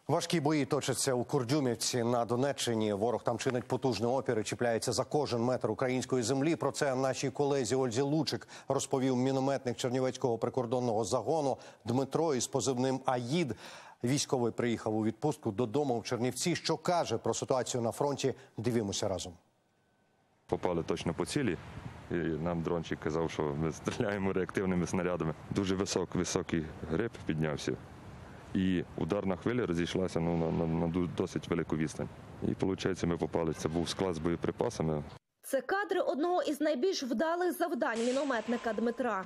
Важкі бої точаться у Курдюмівці на Донеччині. Ворог там чинить потужний опір і чіпляється за кожен метр української землі. Про це нашій колезі Ользі Лучик розповів мінометник Чернівецького прикордонного загону Дмитро із позивним «Аїд». Військовий приїхав у відпустку додому в Чернівці. Що каже про ситуацію на фронті, дивимося разом. Попали точно по цілі. І нам дрончик казав, що ми стріляємо реактивними снарядами. Дуже високий гриб піднявся. І ударна хвиля розійшлася на досить велику відстань. І, виходить, ми попали. Це був склад з боєприпасами. Це кадри одного із найбільш вдалих завдань мінометника Дмитра.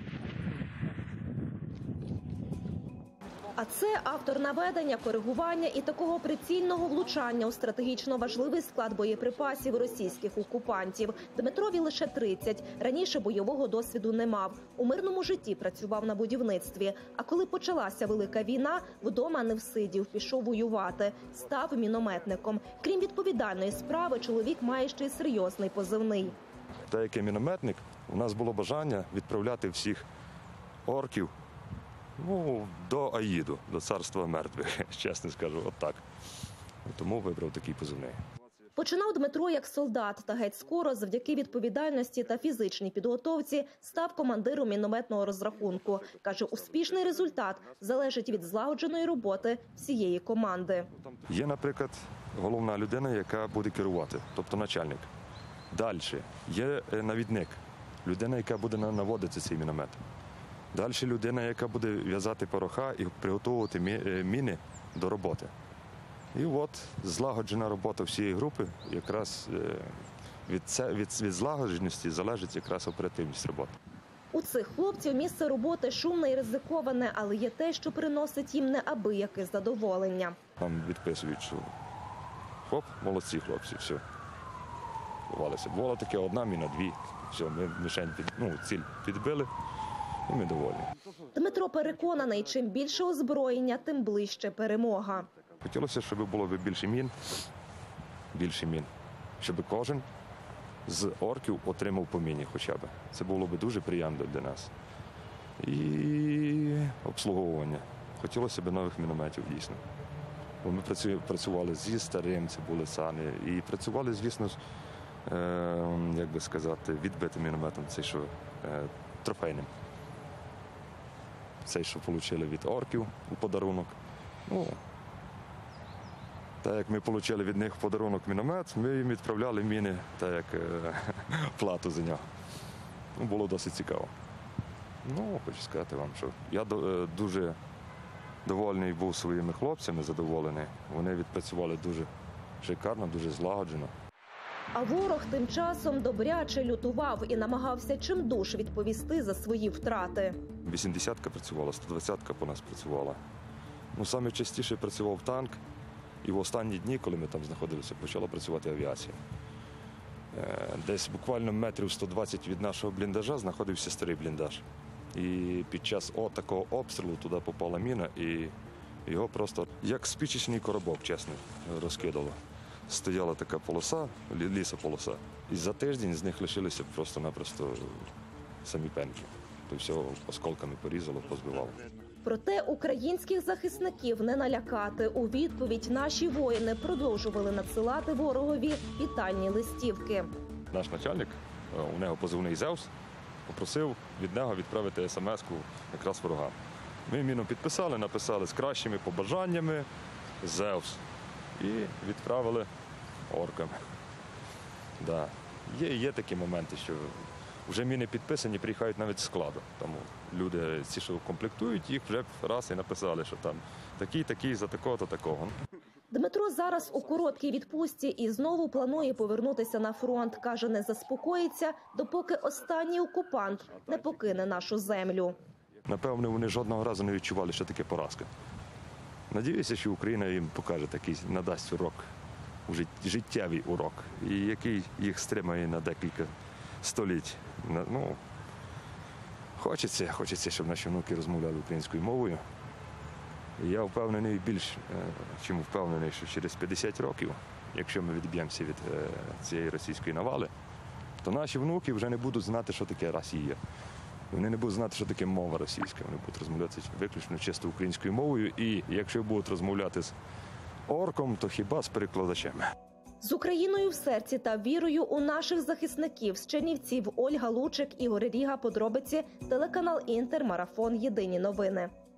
А це автор наведення, коригування і такого прицільного влучання у стратегічно важливий склад боєприпасів російських окупантів. Дмитрові лише 30. Раніше бойового досвіду не мав. У мирному житті працював на будівництві. А коли почалася велика війна, вдома не всидів, пішов воювати. Став мінометником. Крім відповідальної справи, чоловік має ще й серйозний позивний. Так як я мінометник, у нас було бажання відправляти всіх орків до Аїду, до царства мертвих, чесно скажу, отак. Тому вибрав такий позивний. Починав Дмитро як солдат, та геть скоро, завдяки відповідальності та фізичній підготовці, став командиром мінометного розрахунку. Каже, успішний результат залежить від злагодженої роботи всієї команди. Є, наприклад, головна людина, яка буде керувати, тобто начальник. Далі є навідник, людина, яка буде наводити цей міномет. Далі людина, яка буде в'язати пороха і приготовувати міни до роботи. І от злагоджена робота всієї групи, якраз від злагодженості залежить якраз оперативність роботи. У цих хлопців місце роботи шумне і ризиковане, але є те, що приносить їм неабияке задоволення. Нам відписують, що хоп, молодці хлопці, все. Було таке одна міна, дві, все, ми мішень, ціль підбили. І ми доволі. Дмитро переконаний, чим більше озброєння, тим ближче перемога. Хотілося, щоб було більше мін, щоб кожен з орків отримав по міні хоча б. Це було б дуже приємно для нас. І обслуговування. Хотілося б нових мінометів, дійсно. Бо ми працювали зі старим, це були сани, і працювали, звісно, як би сказати, відбитим мінометом, цей, що трофейним. Цей, що отримали від орків у подарунок. Так як ми отримали від них в подарунок міномет, ми їм відправляли міни, так як плату за нього. Було досить цікаво. Хочу сказати вам, що я дуже довольний був своїми хлопцями, задоволений. Вони відпрацювали дуже шикарно, дуже злагоджено. А ворог тим часом добряче лютував і намагався чимдуж відповісти за свої втрати. 80-ка працювала, 120-ка по нас працювала. Саме частіше працював танк, і в останні дні, коли ми там знаходилися, почала працювати авіація. Десь буквально метрів 120 від нашого бліндажа знаходився старий бліндаж. І під час такого обстрілу туди попала міна, і його просто як спичечний коробок, чесно, розкидало. Стояла така полоса, лісополоса, і за тиждень з них лишилися просто-напросто самі пенки. То все осколками порізало, позбивало. Проте українських захисників не налякати. У відповідь наші воїни продовжували надсилати ворогові вітальні листівки. Наш начальник, у нього позивний «Зевс», попросив від нього відправити смс-ку якраз ворогам. Ми міну підписали, написали з кращими побажаннями «Зевс» і відправили оркам. Да. Є такі моменти, що вже міни підписані, приїхають навіть з складу. Тому люди, ці, що комплектують, їх вже раз і написали, що там такий, за такого-то, такого. Дмитро зараз у короткій відпустці і знову планує повернутися на фронт. Каже, не заспокоїться, допоки останній окупант не покине нашу землю. Напевно, вони жодного разу не відчували, що таке поразка. Надіюся, що Україна їм покаже такий, надасть урок, життєвий урок, і який їх стримає на декілька століть. Хочеться, щоб наші внуки розмовляли українською мовою. І я впевнений, чим впевнений, що через 50 років, якщо ми відб'ємося від цієї російської навали, то наші внуки вже не будуть знати, що таке Росія. Вони не будуть знати, що таке мова російська. Вони будуть розмовляти виключно чисто українською мовою. І якщо будуть розмовляти з орком, то хіба з перекладачем. З Україною в серці та вірою у наших захисників з Чернівців Ольга Лучик, Ігор Ріга. Подробиці, телеканал Інтер, марафон. Єдині новини.